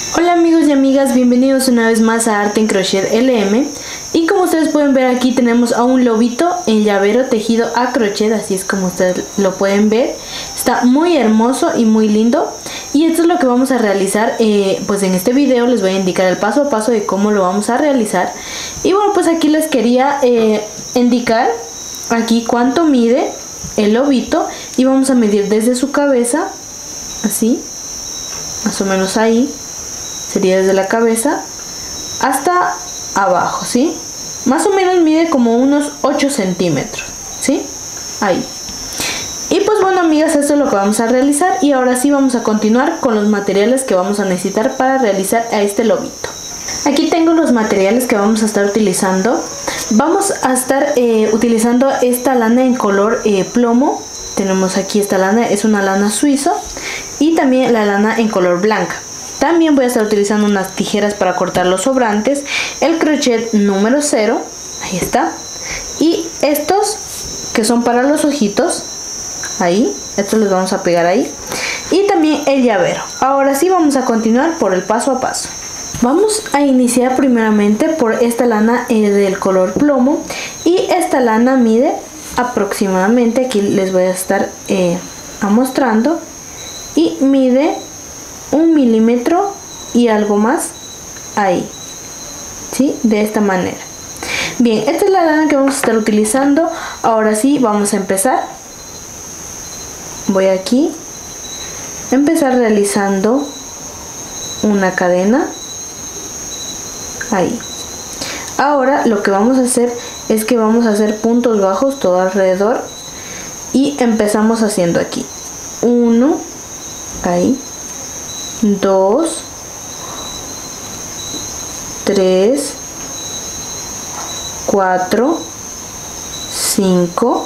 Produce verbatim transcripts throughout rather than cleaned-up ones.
Hola amigos y amigas, bienvenidos una vez más a Arte en Crochet L M. Y como ustedes pueden ver, aquí tenemos a un lobito en llavero tejido a crochet, así es como ustedes lo pueden ver. Está muy hermoso y muy lindo. Y esto es lo que vamos a realizar, eh, pues en este video les voy a indicar el paso a paso de cómo lo vamos a realizar. Y bueno, pues aquí les quería eh, indicar aquí cuánto mide el lobito. Y vamos a medir desde su cabeza, así, más o menos ahí. Sería desde la cabeza hasta abajo, ¿sí? Más o menos mide como unos ocho centímetros, ¿sí? Ahí. Y pues bueno, amigas, esto es lo que vamos a realizar. Y ahora sí vamos a continuar con los materiales que vamos a necesitar para realizar a este lobito. Aquí tengo los materiales que vamos a estar utilizando. Vamos a estar eh, utilizando esta lana en color eh, plomo. Tenemos aquí esta lana, es una lana suizo. Y también la lana en color blanca. También voy a estar utilizando unas tijeras para cortar los sobrantes, el crochet número cero, ahí está, y estos que son para los ojitos, ahí, estos los vamos a pegar ahí, y también el llavero. Ahora sí vamos a continuar por el paso a paso. Vamos a iniciar primeramente por esta lana eh, del color plomo, y esta lana mide aproximadamente, aquí les voy a estar eh, mostrando, y mide un milímetro y algo más ahí, ¿sí? De esta manera. Bien, esta es la lana que vamos a estar utilizando. Ahora sí vamos a empezar. Voy aquí a empezar realizando una cadena ahí. Ahora lo que vamos a hacer es que vamos a hacer puntos bajos todo alrededor y empezamos haciendo aquí uno, ahí, dos, tres, cuatro, cinco,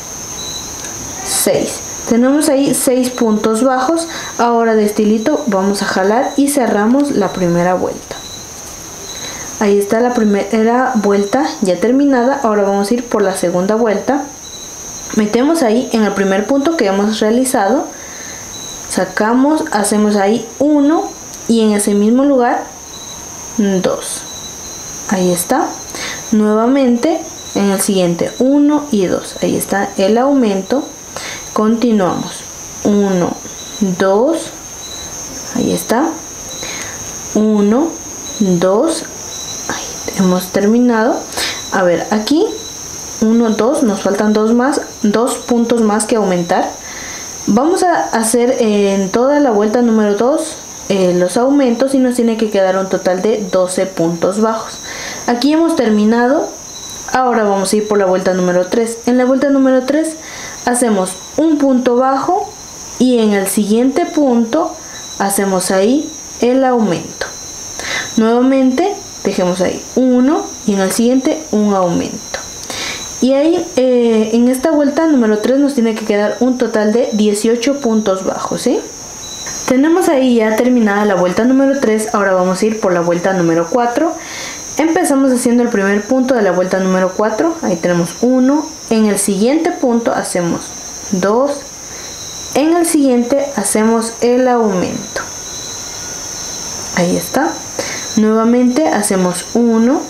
seis. Tenemos ahí seis puntos bajos. Ahora de este hilito vamos a jalar y cerramos la primera vuelta. Ahí está la primera vuelta ya terminada. Ahora vamos a ir por la segunda vuelta. Metemos ahí en el primer punto que hemos realizado. Sacamos, hacemos ahí uno y en ese mismo lugar dos. Ahí está. Nuevamente en el siguiente uno y dos. Ahí está el aumento. Continuamos. uno, dos. Ahí está. uno, dos. Ahí hemos terminado. A ver, aquí uno, dos. Nos faltan dos más. Dos puntos más que aumentar. Vamos a hacer en toda la vuelta número dos eh, los aumentos y nos tiene que quedar un total de doce puntos bajos. Aquí hemos terminado. Ahora vamos a ir por la vuelta número tres. En la vuelta número tres hacemos un punto bajo y en el siguiente punto hacemos ahí el aumento. Nuevamente dejemos ahí uno y en el siguiente un aumento. Y ahí eh, en esta vuelta número tres nos tiene que quedar un total de dieciocho puntos bajos, ¿sí? Tenemos ahí ya terminada la vuelta número tres. Ahora vamos a ir por la vuelta número cuatro. Empezamos haciendo el primer punto de la vuelta número cuatro. Ahí tenemos uno. En el siguiente punto hacemos dos. En el siguiente hacemos el aumento. Ahí está. Nuevamente hacemos uno,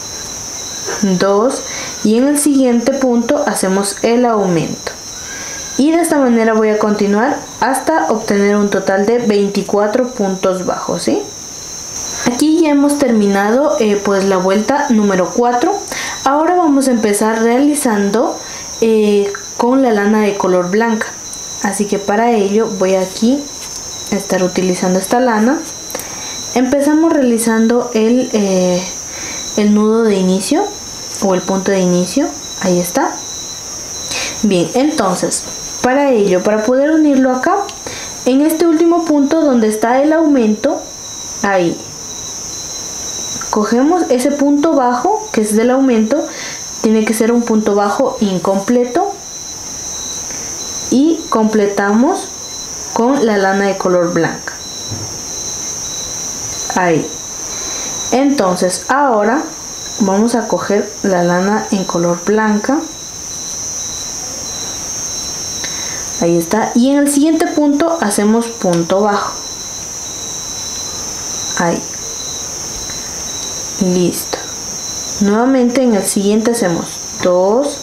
dos. Y en el siguiente punto hacemos el aumento. Y de esta manera voy a continuar hasta obtener un total de veinticuatro puntos bajos, ¿sí? Aquí ya hemos terminado eh, pues la vuelta número cuatro. Ahora vamos a empezar realizando eh, con la lana de color blanca. Así que para ello voy aquí a estar utilizando esta lana. Empezamos realizando el, eh, el nudo de inicio o el punto de inicio. Ahí está. Bien, entonces para ello, para poder unirlo acá en este último punto donde está el aumento, ahí cogemos ese punto bajo que es del aumento. Tiene que ser un punto bajo incompleto y completamos con la lana de color blanca. Ahí. Entonces ahora vamos a coger la lana en color blanca. Ahí está. Y en el siguiente punto hacemos punto bajo. ahí. Listo. Nuevamente en el siguiente hacemos dos,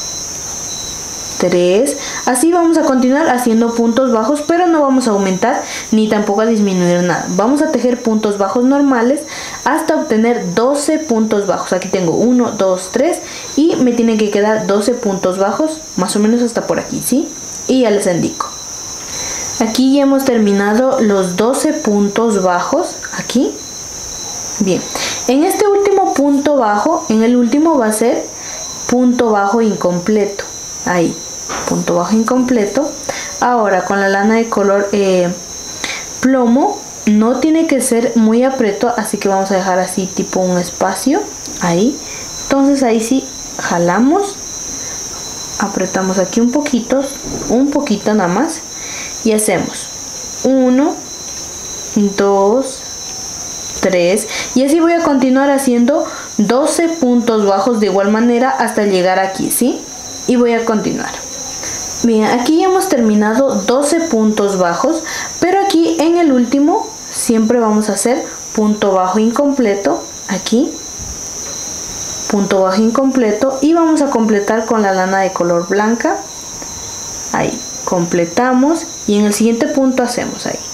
tres, así vamos a continuar haciendo puntos bajos, pero no vamos a aumentar ni tampoco a disminuir nada. Vamos a tejer puntos bajos normales hasta obtener doce puntos bajos. Aquí tengo uno, dos, tres y me tienen que quedar doce puntos bajos, más o menos hasta por aquí, ¿sí? Y ya les indico. Aquí ya hemos terminado los doce puntos bajos, aquí. Bien, en este último punto bajo, en el último va a ser punto bajo incompleto, ahí. Punto bajo incompleto. Ahora con la lana de color eh, plomo no tiene que ser muy aprieto, así que vamos a dejar así tipo un espacio ahí. Entonces ahí sí jalamos, apretamos aquí un poquito, un poquito nada más y hacemos uno, dos, tres y así voy a continuar haciendo doce puntos bajos de igual manera hasta llegar aquí, ¿sí? Y voy a continuar. Bien, aquí ya hemos terminado doce puntos bajos, pero aquí en el último siempre vamos a hacer punto bajo incompleto, aquí, punto bajo incompleto y vamos a completar con la lana de color blanca, ahí, completamos y en el siguiente punto hacemos ahí,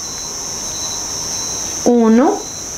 uno,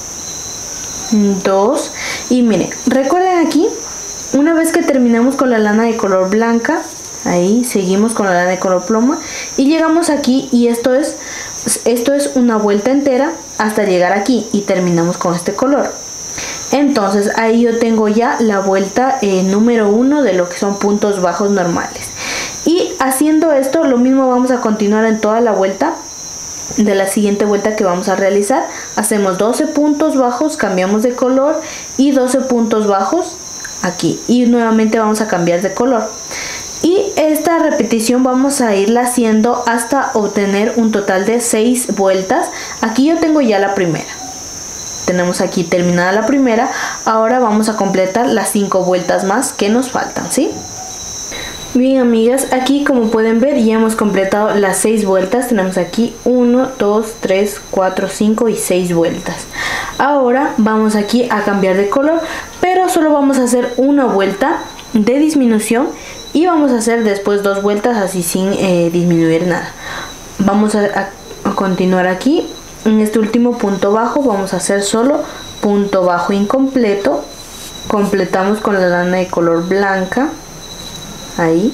dos y miren, recuerden aquí, una vez que terminamos con la lana de color blanca, ahí seguimos con la lana de color plomo y llegamos aquí y esto es esto es una vuelta entera hasta llegar aquí y terminamos con este color. Entonces ahí yo tengo ya la vuelta eh, número uno de lo que son puntos bajos normales y haciendo esto lo mismo vamos a continuar en toda la vuelta de la siguiente vuelta que vamos a realizar. Hacemos doce puntos bajos, cambiamos de color y doce puntos bajos aquí y nuevamente vamos a cambiar de color. Y esta repetición vamos a irla haciendo hasta obtener un total de seis vueltas. Aquí yo tengo ya la primera. Tenemos aquí terminada la primera. Ahora vamos a completar las cinco vueltas más que nos faltan, ¿sí? Bien, amigas, aquí como pueden ver ya hemos completado las seis vueltas. Tenemos aquí uno, dos, tres, cuatro, cinco y seis vueltas. Ahora vamos aquí a cambiar de color, pero solo vamos a hacer una vuelta de disminución y vamos a hacer después dos vueltas así sin eh, disminuir nada. Vamos a, a, a continuar aquí en este último punto bajo, vamos a hacer solo punto bajo incompleto, completamos con la lana de color blanca, ahí,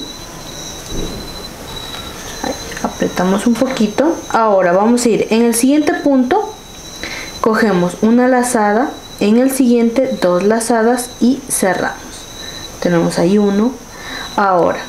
ahí apretamos un poquito. Ahora vamos a ir en el siguiente punto, cogemos una lazada, en el siguiente dos lazadas y cerramos. Tenemos ahí uno. Ahora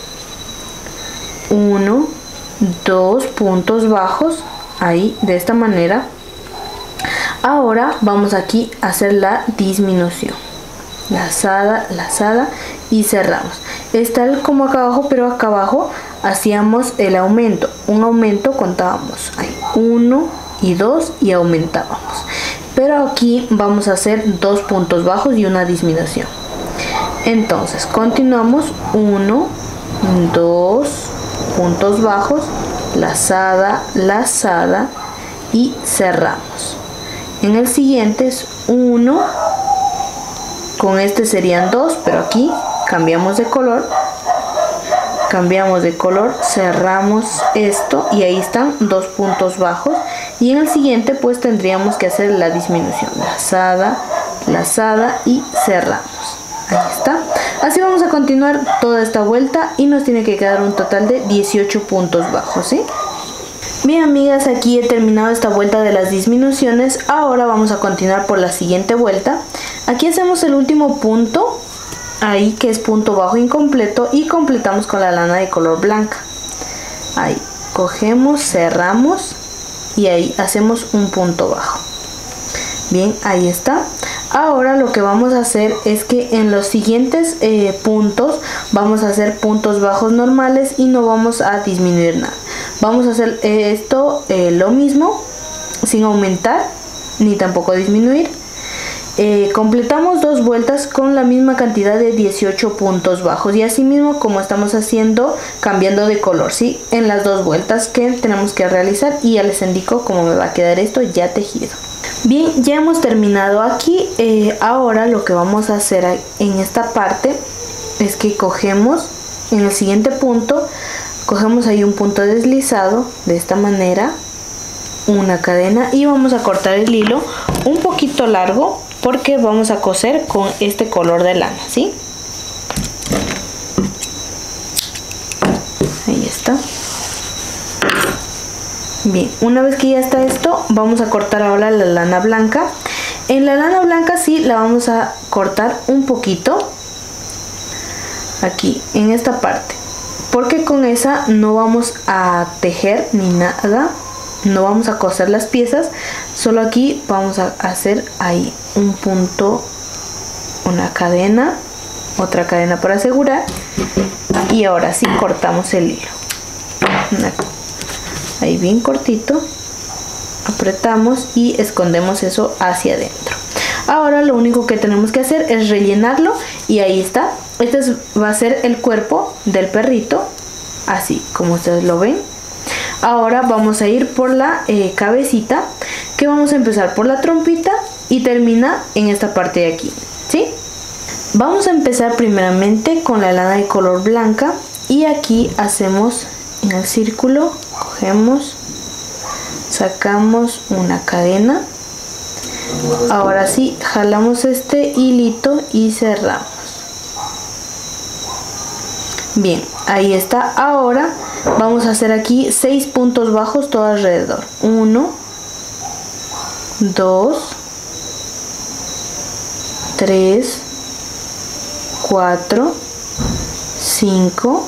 uno, dos puntos bajos ahí de esta manera. Ahora vamos aquí a hacer la disminución, lazada, lazada y cerramos. Está como acá abajo, pero acá abajo hacíamos el aumento, un aumento, contábamos ahí uno y dos y aumentábamos, pero aquí vamos a hacer dos puntos bajos y una disminución. Entonces continuamos uno, dos puntos bajos, lazada, lazada y cerramos. En el siguiente es uno, con este serían dos, pero aquí cambiamos de color, cambiamos de color, cerramos esto y ahí están dos puntos bajos. Y en el siguiente pues tendríamos que hacer la disminución, lazada, lazada y cerramos. Ahí está. Así vamos a continuar toda esta vuelta y nos tiene que quedar un total de dieciocho puntos bajos, ¿sí? Bien, amigas, aquí he terminado esta vuelta de las disminuciones. Ahora vamos a continuar por la siguiente vuelta. Aquí hacemos el último punto, ahí que es punto bajo incompleto, y completamos con la lana de color blanca. Ahí cogemos, cerramos y ahí hacemos un punto bajo. Bien, ahí está. Ahora lo que vamos a hacer es que en los siguientes eh, puntos vamos a hacer puntos bajos normales y no vamos a disminuir nada. Vamos a hacer esto eh, lo mismo, sin aumentar ni tampoco disminuir. Eh, completamos dos vueltas con la misma cantidad de dieciocho puntos bajos y así mismo como estamos haciendo, cambiando de color, ¿sí? En las dos vueltas que tenemos que realizar, y ya les indico cómo me va a quedar esto ya tejido. Bien, ya hemos terminado aquí. Eh, ahora lo que vamos a hacer en esta parte es que cogemos en el siguiente punto, cogemos ahí un punto deslizado de esta manera, una cadena, y vamos a cortar el hilo un poquito largo porque vamos a coser con este color de lana, ¿sí? Ahí está. Bien, una vez que ya está esto, vamos a cortar ahora la lana blanca. En la lana blanca sí la vamos a cortar un poquito aquí en esta parte, porque con esa no vamos a tejer ni nada, no vamos a coser las piezas, solo aquí vamos a hacer ahí un punto, una cadena, otra cadena para asegurar, y ahora sí cortamos el hilo. Ahí bien cortito, apretamos y escondemos eso hacia adentro. Ahora lo único que tenemos que hacer es rellenarlo, y ahí está. Este es, va a ser el cuerpo del perrito, así como ustedes lo ven. Ahora vamos a ir por la eh, cabecita, que vamos a empezar por la trompita y termina en esta parte de aquí, ¿sí? Vamos a empezar primeramente con la lana de color blanca, y aquí hacemos en el círculo, cogemos, sacamos una cadena. Ahora sí, jalamos este hilito y cerramos. Bien, ahí está. Ahora vamos a hacer aquí seis puntos bajos todo alrededor. uno, dos, tres, cuatro, cinco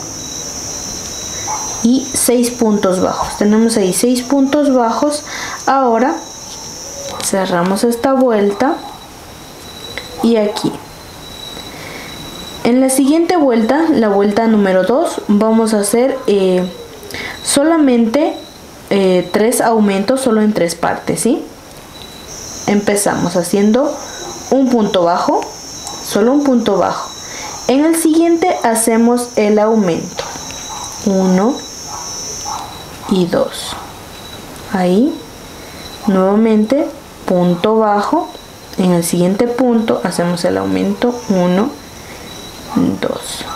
y seis puntos bajos. Tenemos ahí seis puntos bajos. Ahora cerramos esta vuelta, y aquí en la siguiente vuelta, la vuelta número dos, vamos a hacer eh, solamente eh, tres aumentos, solo en tres partes, ¿sí? Empezamos haciendo un punto bajo, solo un punto bajo. En el siguiente hacemos el aumento, uno y dos. Ahí nuevamente punto bajo. En el siguiente punto hacemos el aumento, uno, dos.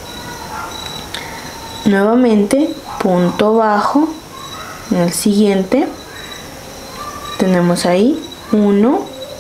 Nuevamente punto bajo. En el siguiente tenemos ahí uno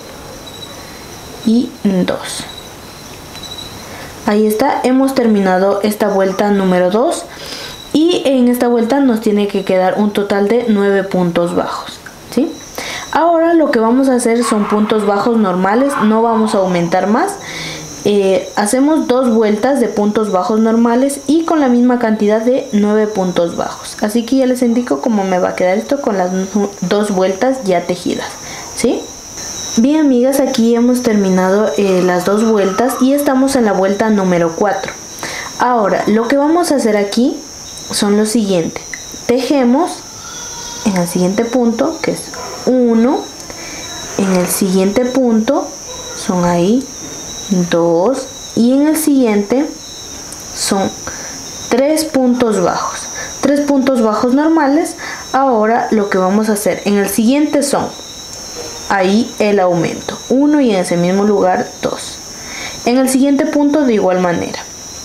y dos. Ahí está, hemos terminado esta vuelta número dos, y en esta vuelta nos tiene que quedar un total de nueve puntos bajos, ¿sí? Ahora lo que vamos a hacer son puntos bajos normales, no vamos a aumentar más. Eh, hacemos dos vueltas de puntos bajos normales y con la misma cantidad de nueve puntos bajos. Así que ya les indico cómo me va a quedar esto con las dos vueltas ya tejidas, ¿sí? Bien, amigas, aquí hemos terminado eh, las dos vueltas y estamos en la vuelta número cuatro. Ahora lo que vamos a hacer aquí son lo siguiente: tejemos en el siguiente punto, que es uno, en el siguiente punto son ahí dos, y en el siguiente son tres puntos bajos, tres puntos bajos normales. Ahora lo que vamos a hacer en el siguiente son ahí el aumento, uno, y en ese mismo lugar dos. En el siguiente punto de igual manera,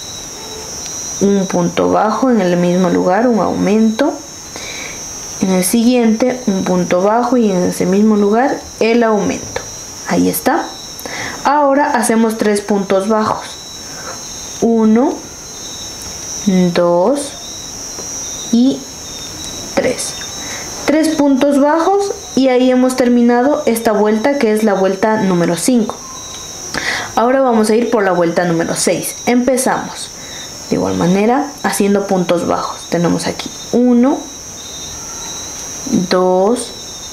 un punto bajo, en el mismo lugar un aumento. En el siguiente un punto bajo, y en ese mismo lugar el aumento. Ahí está. Ahora hacemos tres puntos bajos, uno, dos y tres. Tres puntos bajos, y ahí hemos terminado esta vuelta, que es la vuelta número cinco. Ahora vamos a ir por la vuelta número seis. Empezamos de igual manera haciendo puntos bajos. Tenemos aquí uno, dos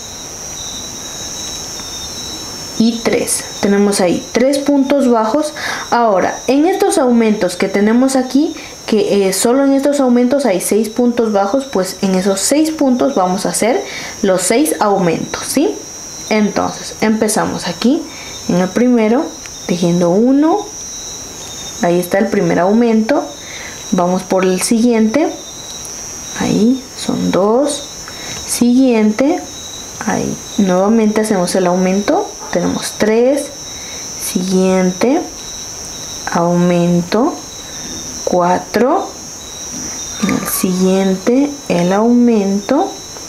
y tres. Tenemos ahí tres puntos bajos. Ahora en estos aumentos que tenemos aquí, que eh, solo en estos aumentos hay seis puntos bajos, pues en esos seis puntos vamos a hacer los seis aumentos, ¿sí? Entonces empezamos aquí en el primero tejiendo uno, ahí está el primer aumento. Vamos por el siguiente, ahí son dos, siguiente, Ahí, nuevamente hacemos el aumento, tenemos tres, siguiente, aumento, cuatro, en el siguiente el aumento,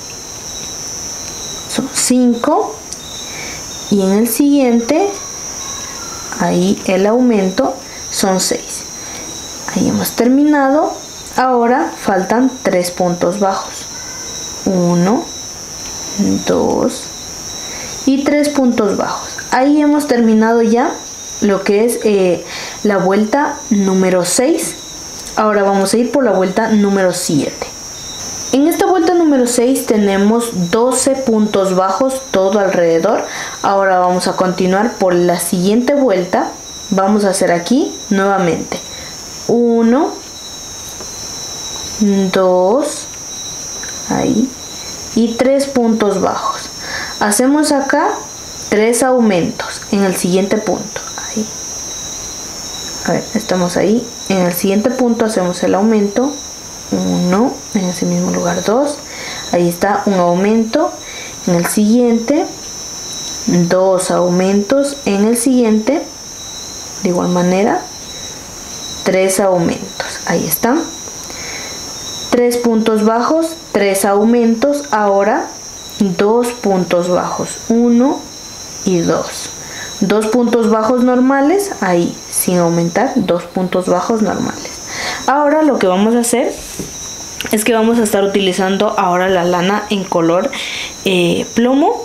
son cinco, y en el siguiente, ahí el aumento, son seis. Ahí hemos terminado. Ahora faltan tres puntos bajos, uno, dos y tres puntos bajos. Ahí hemos terminado ya lo que es eh, la vuelta número seis. Ahora vamos a ir por la vuelta número siete. En esta vuelta número seis tenemos doce puntos bajos todo alrededor. Ahora vamos a continuar por la siguiente vuelta. Vamos a hacer aquí nuevamente uno, dos, ahí, y tres puntos bajos. Hacemos acá tres aumentos en el siguiente punto. Ahí. A ver, estamos ahí. En el siguiente punto hacemos el aumento. uno, en ese mismo lugar dos. Ahí está un aumento. En el siguiente, dos aumentos. En el siguiente, de igual manera, tres aumentos. Ahí están. tres puntos bajos, tres aumentos. Ahora dos puntos bajos, uno y dos. dos puntos bajos normales, ahí, sin aumentar, dos puntos bajos normales. Ahora lo que vamos a hacer es que vamos a estar utilizando ahora la lana en color eh, plomo.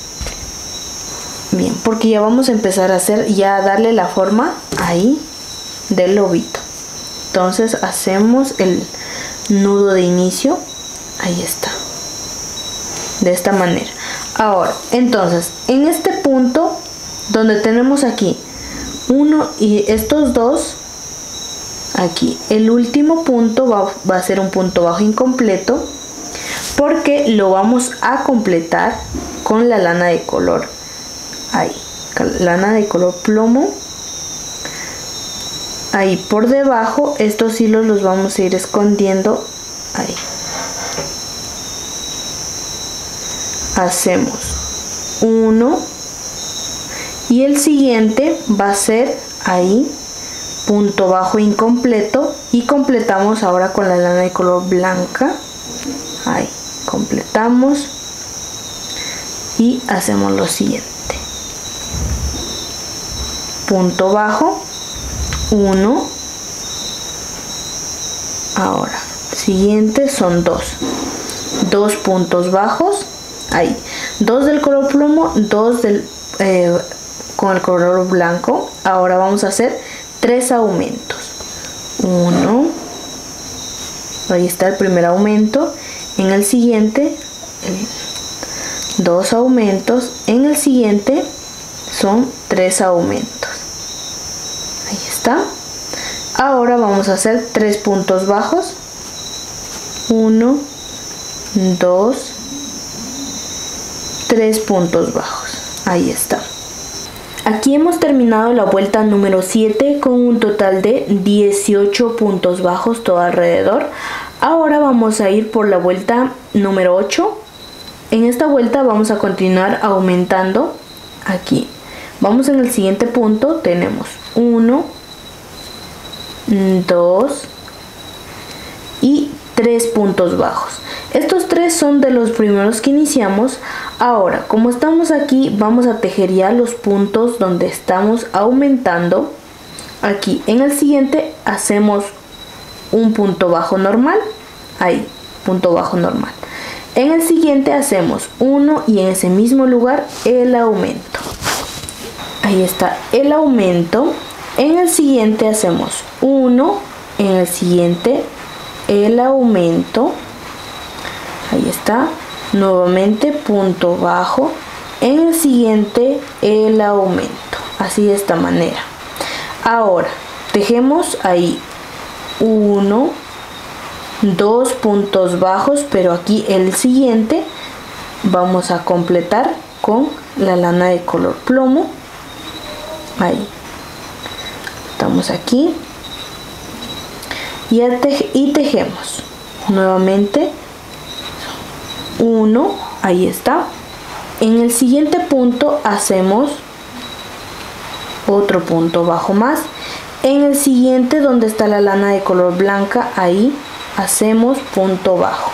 Bien, porque ya vamos a empezar a hacer, ya a darle la forma ahí del lobito. Entonces hacemos el nudo de inicio, ahí está, de esta manera. Ahora, entonces, en este punto donde tenemos aquí uno y estos dos, aquí el último punto va, va a ser un punto bajo incompleto, porque lo vamos a completar con la lana de color, ahí, lana de color plomo. Ahí por debajo, estos hilos los vamos a ir escondiendo ahí. Hacemos uno y el siguiente va a ser ahí punto bajo incompleto, y completamos ahora con la lana de color blanca. Ahí completamos y hacemos lo siguiente: punto bajo, uno, ahora siguiente son dos, dos puntos bajos, ahí, dos del color plomo, dos del eh, con el color blanco. Ahora vamos a hacer tres aumentos, uno, ahí está el primer aumento, en el siguiente el, dos aumentos, en el siguiente son tres aumentos. Ahí está. Ahora vamos a hacer tres puntos bajos, uno, dos, tres puntos bajos. Ahí está. Aquí hemos terminado la vuelta número siete con un total de dieciocho puntos bajos todo alrededor. Ahora vamos a ir por la vuelta número ocho. En esta vuelta vamos a continuar aumentando aquí. Vamos en el siguiente punto, tenemos uno, dos y tres puntos bajos. Estos tres son de los primeros que iniciamos. Ahora, como estamos aquí, vamos a tejer ya los puntos donde estamos aumentando. Aquí en el siguiente hacemos un punto bajo normal, ahí, punto bajo normal. En el siguiente hacemos uno y en ese mismo lugar el aumento. Ahí está el aumento. En el siguiente hacemos uno, en el siguiente el aumento. Ahí está, nuevamente punto bajo, en el siguiente el aumento, así de esta manera. Ahora tejemos ahí uno, dos puntos bajos, pero aquí el siguiente vamos a completar con la lana de color plomo. Ahí estamos aquí y, te y tejemos nuevamente uno, ahí está, En el siguiente punto hacemos otro punto bajo más. En el siguiente, donde está la lana de color blanca, ahí hacemos punto bajo.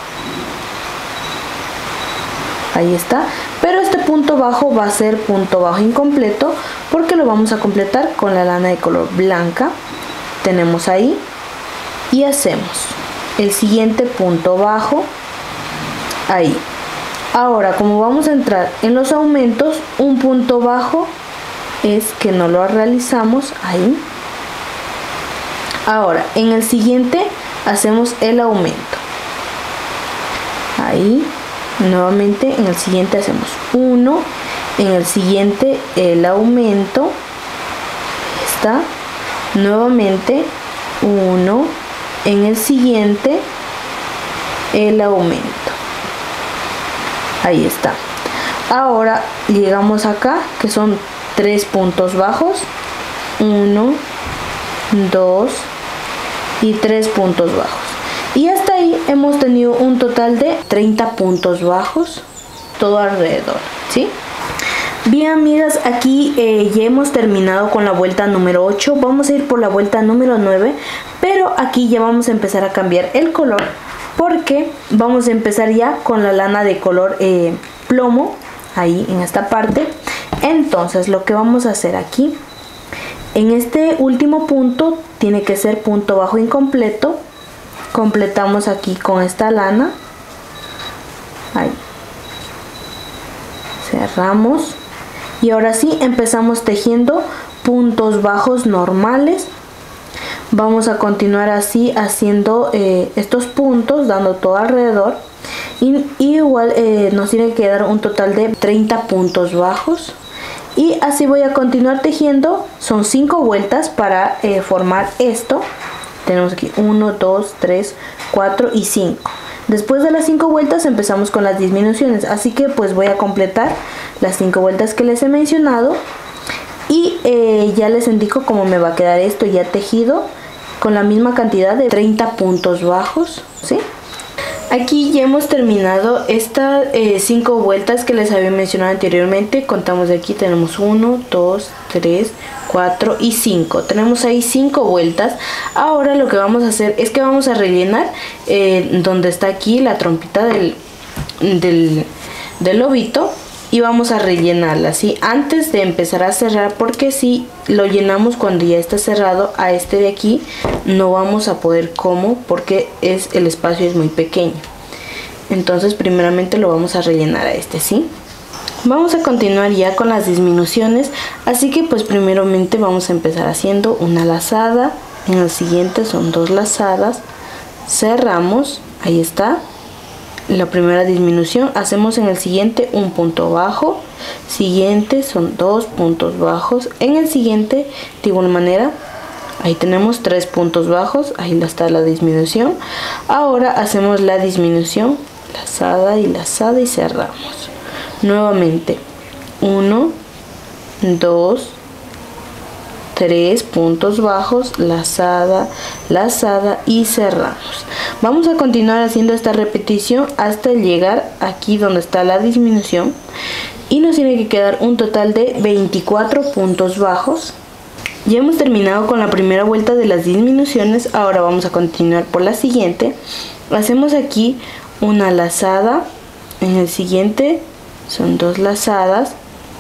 Ahí está, pero este punto bajo va a ser punto bajo incompleto porque lo vamos a completar con la lana de color blanca. Tenemos ahí y hacemos el siguiente punto bajo ahí. Ahora, como vamos a entrar en los aumentos, un punto bajo es que no lo realizamos ahí. Ahora, en el siguiente hacemos el aumento ahí. Nuevamente en el siguiente hacemos uno, en el siguiente el aumento, está, nuevamente uno, en el siguiente el aumento, ahí está. Ahora llegamos acá, que son tres puntos bajos, uno, dos y tres puntos bajos. Y hasta ahí hemos tenido un total de treinta puntos bajos todo alrededor, ¿sí? Bien, amigas, aquí eh, ya hemos terminado con la vuelta número ocho. Vamos a ir por la vuelta número nueve, pero aquí ya vamos a empezar a cambiar el color porque vamos a empezar ya con la lana de color eh, plomo, ahí en esta parte. Entonces lo que vamos a hacer aquí, en este último punto, tiene que ser punto bajo incompleto. Completamos aquí con esta lana, ahí, cerramos y ahora sí empezamos tejiendo puntos bajos normales. Vamos a continuar así haciendo eh, estos puntos, dando todo alrededor y, y igual eh, nos tiene que dar un total de treinta puntos bajos. Y así voy a continuar tejiendo. Son cinco vueltas para eh, formar esto. Tenemos aquí uno, dos, tres, cuatro y cinco. Después de las cinco vueltas empezamos con las disminuciones. Así que pues voy a completar las cinco vueltas que les he mencionado. Y eh, ya les indico cómo me va a quedar esto ya tejido. Con la misma cantidad de treinta puntos bajos, ¿sí? Aquí ya hemos terminado estas eh, cinco vueltas que les había mencionado anteriormente. Contamos de aquí, tenemos uno, dos, tres, cuatro y cinco. Tenemos ahí cinco vueltas. Ahora lo que vamos a hacer es que vamos a rellenar eh, donde está aquí la trompita del, del, del lobito. Y vamos a rellenarla así antes de empezar a cerrar, porque si lo llenamos cuando ya está cerrado a este de aquí, no vamos a poder como porque es, el espacio es muy pequeño. Entonces primeramente lo vamos a rellenar a este, ¿sí? Vamos a continuar ya con las disminuciones, así que pues primeramente vamos a empezar haciendo una lazada. En el siguiente son dos lazadas, cerramos, ahí está. La primera disminución, hacemos en el siguiente un punto bajo, siguiente son dos puntos bajos, en el siguiente de igual manera, ahí tenemos tres puntos bajos, ahí está la disminución. Ahora hacemos la disminución, lazada y lazada y cerramos. Nuevamente uno, dos, tres puntos bajos, lazada, lazada y cerramos. Vamos a continuar haciendo esta repetición hasta llegar aquí donde está la disminución y nos tiene que quedar un total de veinticuatro puntos bajos. Ya hemos terminado con la primera vuelta de las disminuciones. Ahora vamos a continuar por la siguiente. Hacemos aquí una lazada, en el siguiente son dos lazadas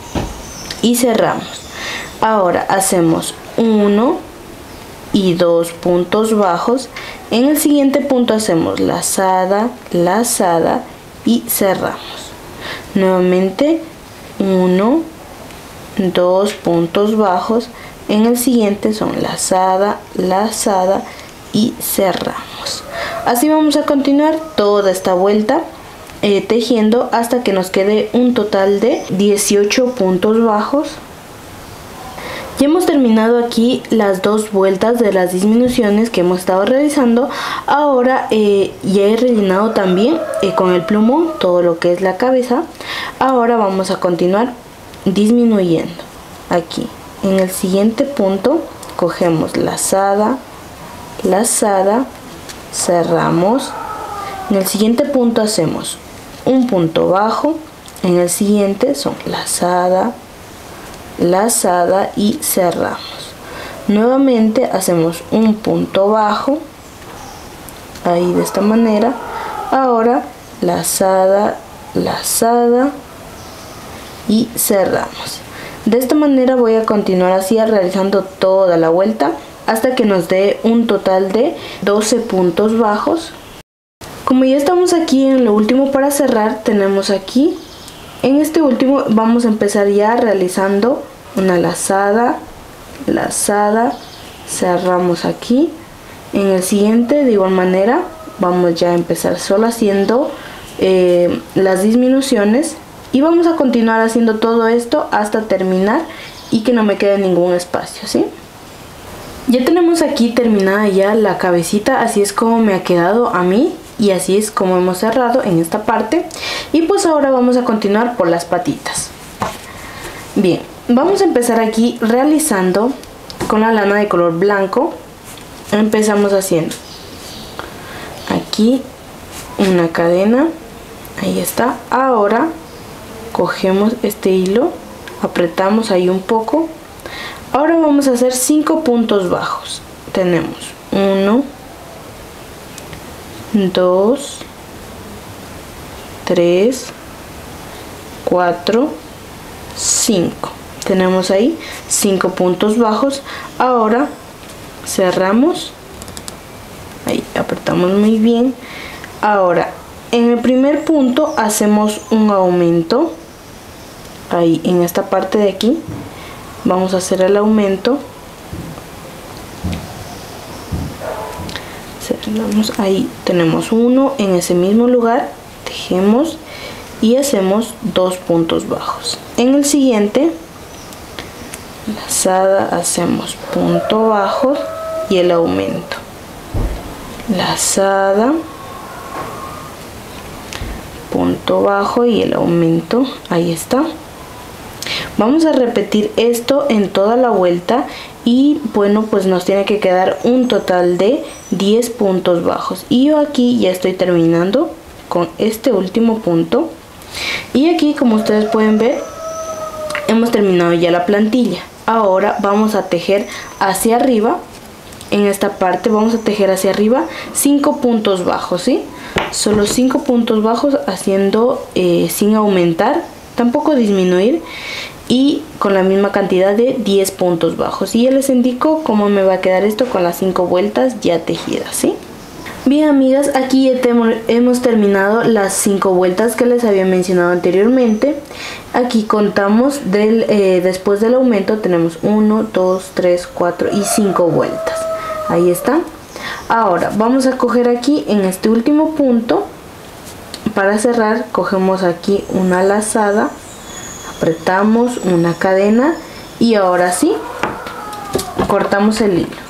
y cerramos. Ahora hacemos uno y dos puntos bajos. En el siguiente punto hacemos lazada, lazada y cerramos. Nuevamente uno, dos puntos bajos. En el siguiente son lazada, lazada y cerramos. Así vamos a continuar toda esta vuelta eh, tejiendo hasta que nos quede un total de dieciocho puntos bajos. Ya hemos terminado aquí las dos vueltas de las disminuciones que hemos estado realizando. Ahora eh, ya he rellenado también eh, con el plumón todo lo que es la cabeza. Ahora vamos a continuar disminuyendo. Aquí en el siguiente punto cogemos lazada, lazada, cerramos. En el siguiente punto hacemos un punto bajo, En el siguiente son lazada, lazada y cerramos. Nuevamente hacemos un punto bajo, ahí de esta manera. Ahora lazada, lazada y cerramos. De esta manera voy a continuar así realizando toda la vuelta hasta que nos dé un total de doce puntos bajos. Como ya estamos aquí en lo último para cerrar, tenemos aquí en este último vamos a empezar ya realizando una lazada, lazada, cerramos aquí. En el siguiente de igual manera vamos ya a empezar solo haciendo eh, las disminuciones y vamos a continuar haciendo todo esto hasta terminar y que no me quede ningún espacio, ¿sí? Ya tenemos aquí terminada ya la cabecita, así es como me ha quedado a mí y así es como hemos cerrado en esta parte. Y pues ahora vamos a continuar por las patitas. Bien, vamos a empezar aquí realizando con la lana de color blanco. Empezamos haciendo aquí una cadena, ahí está. Ahora cogemos este hilo, apretamos ahí un poco. Ahora vamos a hacer cinco puntos bajos. Tenemos uno, dos, tres, cuatro, cinco. Tenemos ahí cinco puntos bajos. Ahora cerramos, ahí apretamos muy bien. Ahora en el primer punto hacemos un aumento, ahí en esta parte de aquí vamos a hacer el aumento, cerramos, ahí tenemos uno. En ese mismo lugar tejemos y hacemos dos puntos bajos. En el siguiente lazada, hacemos punto bajo y el aumento, lazada, punto bajo y el aumento, ahí está. Vamos a repetir esto en toda la vuelta y bueno, pues nos tiene que quedar un total de diez puntos bajos. Y yo aquí ya estoy terminando con este último punto. Y aquí, como ustedes pueden ver, hemos terminado ya la plantilla. Ahora vamos a tejer hacia arriba. En esta parte vamos a tejer hacia arriba cinco puntos bajos, ¿sí? Solo cinco puntos bajos haciendo eh, sin aumentar, tampoco disminuir, y con la misma cantidad de diez puntos bajos. Y ya les indico cómo me va a quedar esto con las cinco vueltas ya tejidas, ¿sí? Bien, amigas, aquí ya hemos terminado las cinco vueltas que les había mencionado anteriormente. Aquí contamos del, eh, después del aumento tenemos uno, dos, tres, cuatro y cinco vueltas. Ahí está. Ahora vamos a coger aquí en este último punto. Para cerrar cogemos aquí una lazada, apretamos una cadena y ahora sí cortamos el hilo.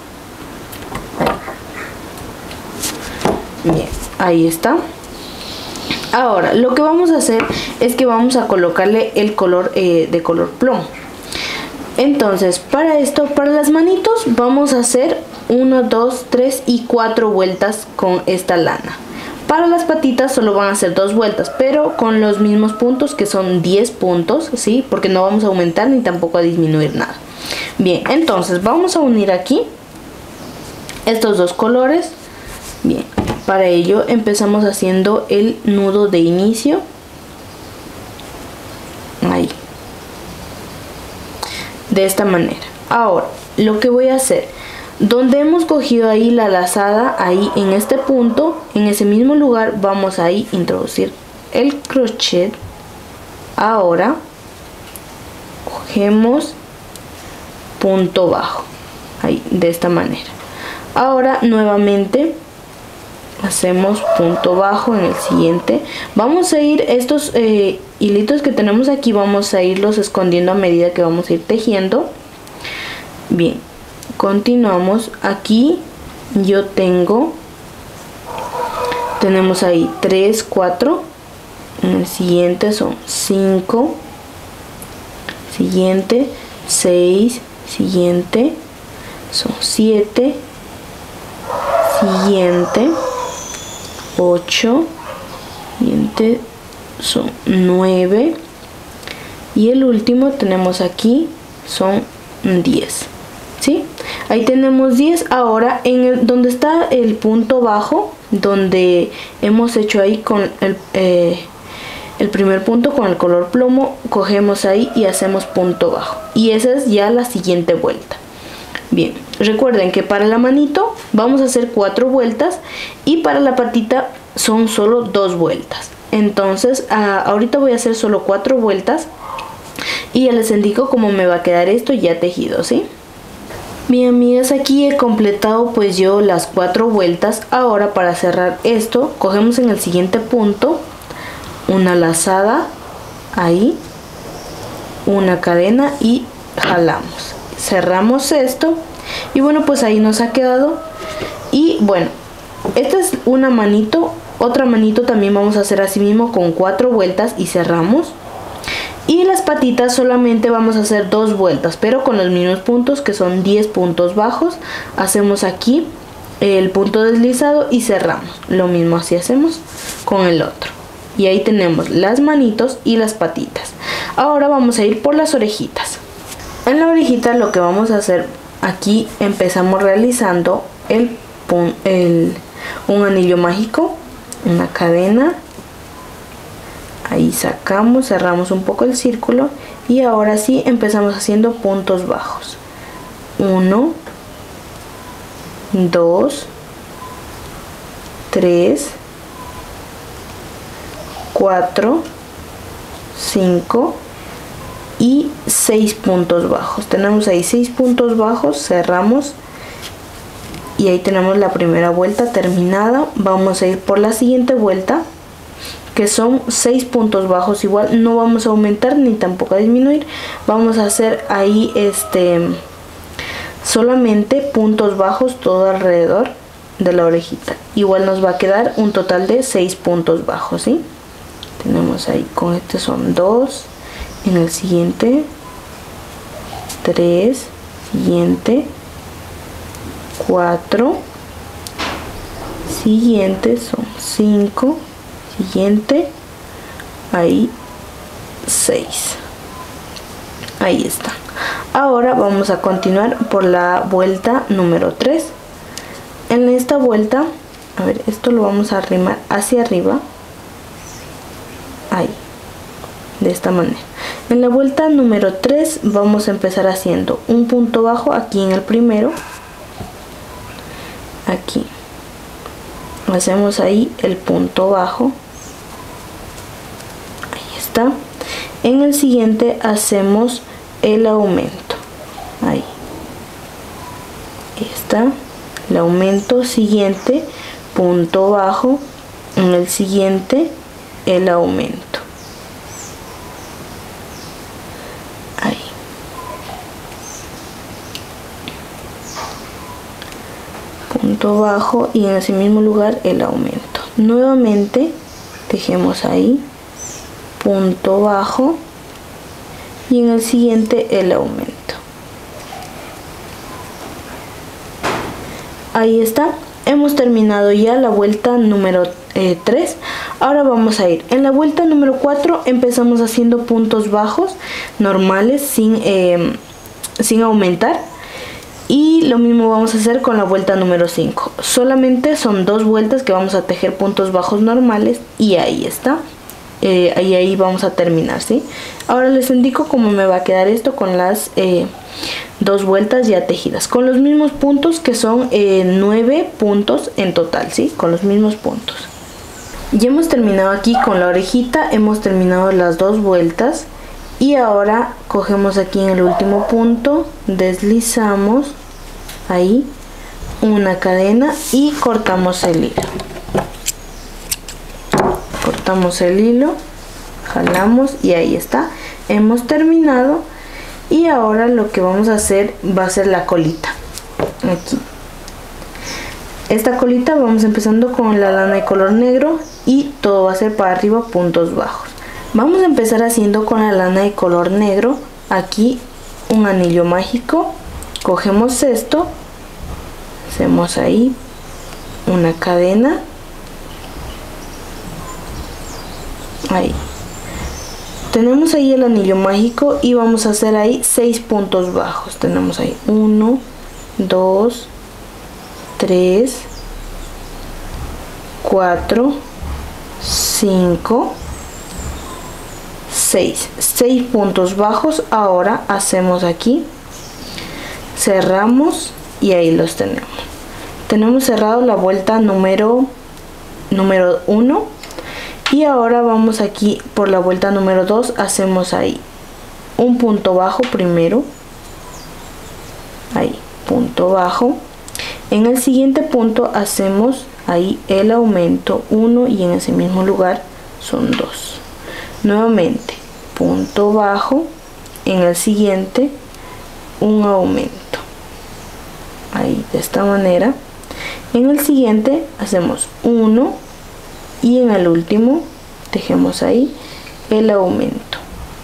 Bien, ahí está. Ahora lo que vamos a hacer es que vamos a colocarle el color eh, de color plomo. Entonces para esto, para las manitos vamos a hacer uno, dos, tres y cuatro vueltas con esta lana. Para las patitas solo van a hacer dos vueltas, pero con los mismos puntos, que son diez puntos, ¿sí? Porque no vamos a aumentar ni tampoco a disminuir nada. Bien, entonces vamos a unir aquí estos dos colores. Bien, para ello empezamos haciendo el nudo de inicio. Ahí. De esta manera. Ahora, lo que voy a hacer, donde hemos cogido ahí la lazada, ahí en este punto, en ese mismo lugar, vamos a ahí introducir el crochet. Ahora, cogemos punto bajo. Ahí, de esta manera. Ahora, nuevamente, hacemos punto bajo en el siguiente. Vamos a ir estos eh, hilitos que tenemos aquí, vamos a irlos escondiendo a medida que vamos a ir tejiendo. Bien, continuamos. Aquí yo tengo, tenemos ahí tres, cuatro. En el siguiente son cinco, siguiente seis, siguiente son siete, siguiente ocho, siguiente son nueve y el último tenemos aquí son diez, ¿sí? Ahí tenemos diez. Ahora en el, donde está el punto bajo, donde hemos hecho ahí con el, eh, el primer punto con el color plomo, cogemos ahí y hacemos punto bajo, y esa es ya la siguiente vuelta. Bien, recuerden que para la manito vamos a hacer cuatro vueltas y para la patita son solo dos vueltas. Entonces uh, ahorita voy a hacer solo cuatro vueltas y ya les indico cómo me va a quedar esto ya tejido, ¿sí? Bien, amigas, aquí he completado pues yo las cuatro vueltas. Ahora, para cerrar esto, cogemos en el siguiente punto una lazada ahí, una cadena y jalamos, cerramos esto y bueno, pues ahí nos ha quedado. Y bueno, esta es una manito. Otra manito también vamos a hacer así mismo con cuatro vueltas y cerramos. Y las patitas solamente vamos a hacer dos vueltas, pero con los mismos puntos, que son diez puntos bajos. Hacemos aquí el punto deslizado y cerramos. Lo mismo así hacemos con el otro. Y ahí tenemos las manitos y las patitas. Ahora vamos a ir por las orejitas. En la orejita lo que vamos a hacer aquí, empezamos realizando el, el un anillo mágico, una cadena, ahí sacamos, cerramos un poco el círculo y ahora sí empezamos haciendo puntos bajos. uno, dos, tres, cuatro, cinco y seis puntos bajos. Tenemos ahí seis puntos bajos, cerramos y ahí tenemos la primera vuelta terminada. Vamos a ir por la siguiente vuelta, que son seis puntos bajos. Igual no vamos a aumentar ni tampoco a disminuir, vamos a hacer ahí este solamente puntos bajos todo alrededor de la orejita. Igual nos va a quedar un total de seis puntos bajos, ¿sí? Tenemos ahí, con este son dos, en el siguiente tres, siguiente cuatro, siguiente son cinco, siguiente ahí seis. Ahí está. Ahora vamos a continuar por la vuelta número tres. En esta vuelta, a ver, esto lo vamos a arrimar hacia arriba, ahí, de esta manera. En la vuelta número tres vamos a empezar haciendo un punto bajo aquí en el primero, aquí hacemos ahí el punto bajo, ahí está. En el siguiente hacemos el aumento, ahí, ahí está, el aumento, siguiente punto bajo, en el siguiente el aumento, ahí, punto bajo y en ese mismo lugar el aumento. Nuevamente tejemos ahí punto bajo y en el siguiente el aumento. Ahí está, hemos terminado ya la vuelta número eh, tres. Ahora vamos a ir en la vuelta número cuatro. Empezamos haciendo puntos bajos normales sin, eh, sin aumentar, y lo mismo vamos a hacer con la vuelta número cinco. Solamente son dos vueltas que vamos a tejer puntos bajos normales y ahí está. Eh, ahí, ahí vamos a terminar, ¿sí? Ahora les indico cómo me va a quedar esto con las eh, dos vueltas ya tejidas, con los mismos puntos, que son eh, nueve puntos en total, ¿sí? Con los mismos puntos. Ya hemos terminado aquí con la orejita, hemos terminado las dos vueltas y ahora cogemos aquí en el último punto, deslizamos ahí una cadena y cortamos el hilo. Cortamos el hilo, jalamos y ahí está, hemos terminado. Y ahora lo que vamos a hacer va a ser la colita. Aquí esta colita vamos empezando con la lana de color negro y todo va a ser para arriba puntos bajos. Vamos a empezar haciendo con la lana de color negro aquí un anillo mágico. Cogemos esto, hacemos ahí una cadena, ahí, tenemos ahí el anillo mágico y vamos a hacer ahí seis puntos bajos. Tenemos ahí uno, dos, tres, cuatro, cinco, seis. seis puntos bajos. Ahora hacemos aquí, cerramos y ahí los tenemos. Tenemos cerrado la vuelta número número uno y ahora vamos aquí por la vuelta número dos. Hacemos ahí un punto bajo primero, ahí punto bajo. En el siguiente punto hacemos ahí el aumento uno y en ese mismo lugar son dos. Nuevamente punto bajo, en el siguiente un aumento, ahí de esta manera. En el siguiente hacemos uno y en el último dejemos ahí el aumento.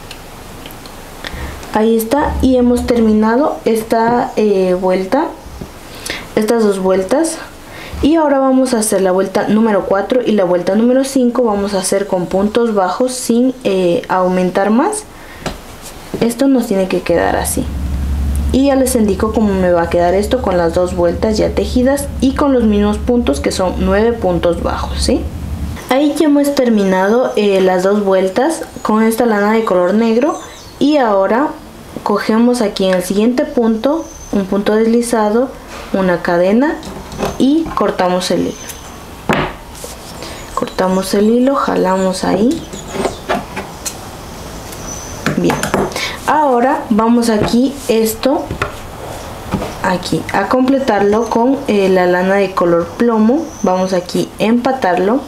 Ahí está, y hemos terminado esta eh, vuelta, estas dos vueltas. Y ahora vamos a hacer la vuelta número cuatro y la vuelta número cinco. Vamos a hacer con puntos bajos sin eh, aumentar más. Esto nos tiene que quedar así. Y ya les indico cómo me va a quedar esto con las dos vueltas ya tejidas y con los mismos puntos, que son nueve puntos bajos, ¿sí? Ahí ya hemos terminado eh, las dos vueltas con esta lana de color negro. Y ahora cogemos aquí en el siguiente punto un punto deslizado, una cadena y cortamos el hilo. Cortamos el hilo, jalamos ahí. Bien. Ahora vamos aquí esto aquí a completarlo con eh, la lana de color plomo. Vamos aquí a empatarlo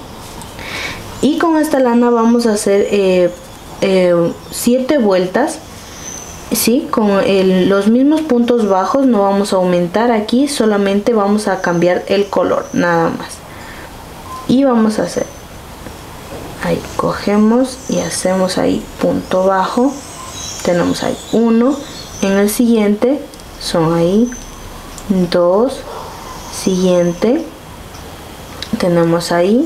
y con esta lana vamos a hacer eh, eh, siete vueltas, ¿sí? Con el, los mismos puntos bajos. No vamos a aumentar aquí, solamente vamos a cambiar el color, nada más. Y vamos a hacer ahí, cogemos y hacemos ahí punto bajo. Tenemos ahí uno, en el siguiente son ahí dos, siguiente tenemos ahí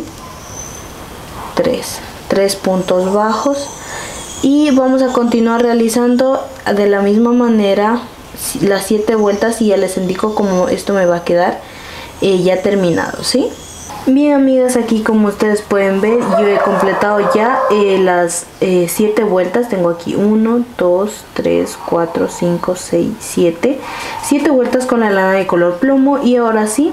tres, tres puntos bajos. Y vamos a continuar realizando de la misma manera las siete vueltas y ya les indico cómo esto me va a quedar eh, ya terminado, ¿sí? Bien, amigas, aquí como ustedes pueden ver, yo he completado ya eh, las eh, siete vueltas. Tengo aquí uno, dos, tres, cuatro, cinco, seis, siete. siete vueltas con la lana de color plomo. Y ahora sí,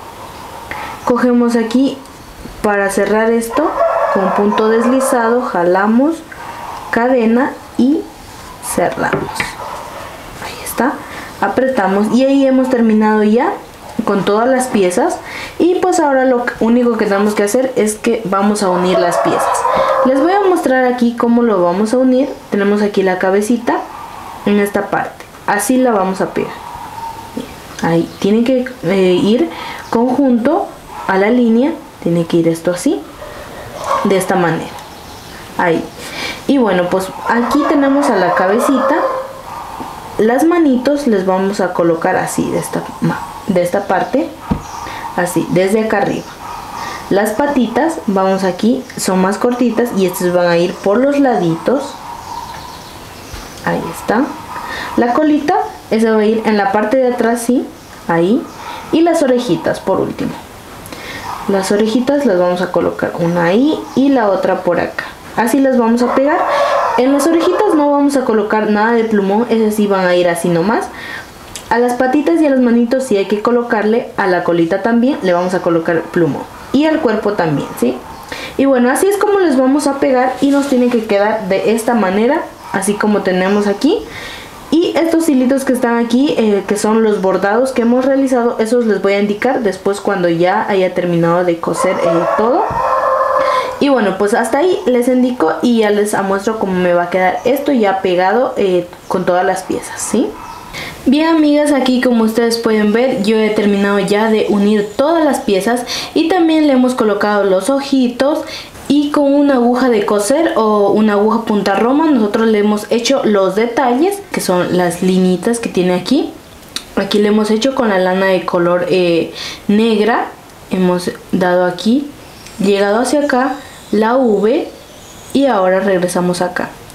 cogemos aquí para cerrar esto con punto deslizado, jalamos, cadena y cerramos. Ahí está, apretamos y ahí hemos terminado ya con todas las piezas. Y pues ahora lo único que tenemos que hacer es que vamos a unir las piezas. Les voy a mostrar aquí cómo lo vamos a unir. Tenemos aquí la cabecita en esta parte, así la vamos a pegar. Ahí tiene que eh, ir conjunto a la línea, tiene que ir esto así, de esta manera, ahí. Y bueno, pues aquí tenemos a la cabecita. Las manitos les vamos a colocar así, de esta, de esta parte, así, desde acá arriba. Las patitas, vamos aquí, son más cortitas y estas van a ir por los laditos. Ahí está. La colita, esa va a ir en la parte de atrás, sí, ahí. Y las orejitas por último. Las orejitas las vamos a colocar una ahí y la otra por acá. Así las vamos a pegar. En las orejitas no vamos a colocar nada de plumón, esas sí van a ir así nomás. A las patitas y a las manitos sí hay que colocarle, a la colita también le vamos a colocar plumón. Y al cuerpo también, ¿sí? Y bueno, así es como les vamos a pegar y nos tiene que quedar de esta manera, así como tenemos aquí. Y estos hilitos que están aquí, eh, que son los bordados que hemos realizado, esos les voy a indicar después cuando ya haya terminado de coser eh, todo. Y bueno, pues hasta ahí les indico y ya les muestro cómo me va a quedar esto ya pegado eh, con todas las piezas, ¿sí? Bien, amigas, aquí como ustedes pueden ver, yo he terminado ya de unir todas las piezas y también le hemos colocado los ojitos. Y con una aguja de coser o una aguja punta roma nosotros le hemos hecho los detalles, que son las linitas que tiene aquí. Aquí le hemos hecho con la lana de color eh, negra. Hemos dado aquí, llegado hacia acá la V y ahora regresamos acá.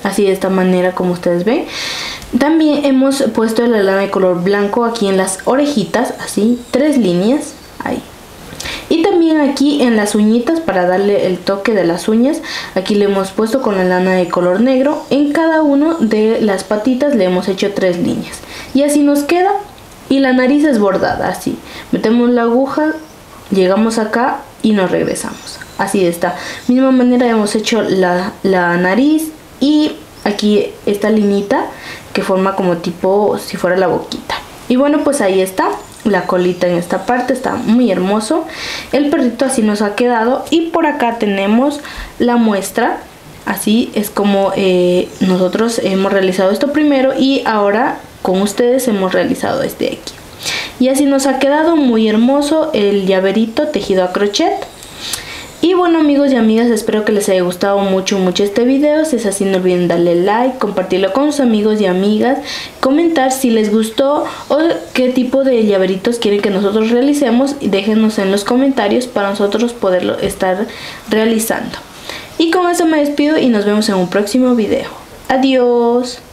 así de esta manera como ustedes ven. También hemos puesto la lana de color blanco aquí en las orejitas, así, tres líneas, ahí. Y también aquí en las uñitas, para darle el toque de las uñas, aquí le hemos puesto con la lana de color negro. En cada uno de las patitas le hemos hecho tres líneas. Y así nos queda. Y la nariz es bordada, así. Metemos la aguja, llegamos acá y nos regresamos. Así de esta misma manera hemos hecho la, la nariz y aquí esta linita que forma como tipo si fuera la boquita. Y bueno, pues ahí está. La colita en esta parte está muy hermoso. El perrito así nos ha quedado. Y por acá tenemos la muestra. Así es como eh, nosotros hemos realizado esto primero. Y ahora con ustedes hemos realizado este de aquí. Y así nos ha quedado muy hermoso el llaverito tejido a crochet. Y bueno, amigos y amigas, espero que les haya gustado mucho mucho este video. Si es así, no olviden darle like, compartirlo con sus amigos y amigas, comentar si les gustó o qué tipo de llaveritos quieren que nosotros realicemos, y déjenos en los comentarios para nosotros poderlo estar realizando. Y con eso me despido y nos vemos en un próximo video. Adiós.